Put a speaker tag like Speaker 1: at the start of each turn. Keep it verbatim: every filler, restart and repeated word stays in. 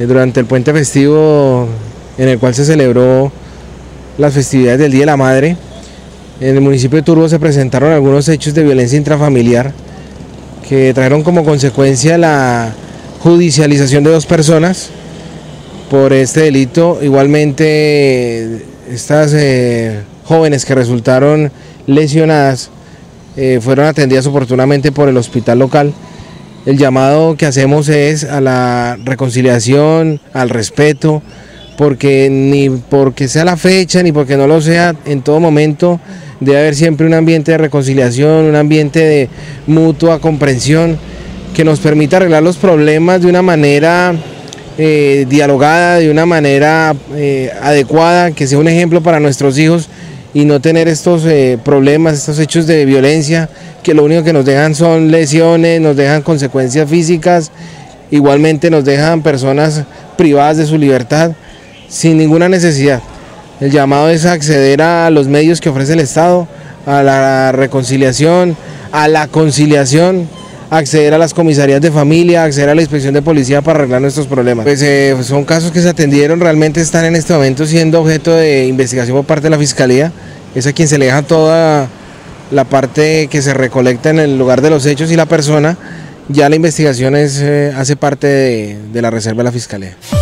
Speaker 1: durante el puente festivo en el cual se celebró las festividades del Día de la Madre. En el municipio de Turbo se presentaron algunos hechos de violencia intrafamiliar que trajeron como consecuencia la judicialización de dos personas por este delito. Igualmente estas eh, jóvenes que resultaron lesionadas eh, fueron atendidas oportunamente por el hospital local. El llamado que hacemos es a la reconciliación, al respeto, porque ni porque sea la fecha ni porque no lo sea, en todo momento debe haber siempre un ambiente de reconciliación, un ambiente de mutua comprensión que nos permita arreglar los problemas de una manera eh, dialogada, de una manera eh, adecuada, que sea un ejemplo para nuestros hijos y no tener estos eh, problemas, estos hechos de violencia que lo único que nos dejan son lesiones, nos dejan consecuencias físicas, igualmente nos dejan personas privadas de su libertad sin ninguna necesidad. El llamado es a acceder a los medios que ofrece el Estado, a la reconciliación, a la conciliación, acceder a las comisarías de familia, acceder a la inspección de policía para arreglar nuestros problemas. Pues eh, son casos que se atendieron, realmente están en este momento siendo objeto de investigación por parte de la Fiscalía. Es a quien se le deja toda la parte que se recolecta en el lugar de los hechos y la persona. Ya la investigación es, eh, hace parte de, de la reserva de la Fiscalía.